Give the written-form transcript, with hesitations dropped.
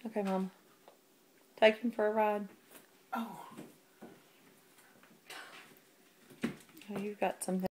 Okay, Mom. Take him for a ride. Oh. Oh, you've got something.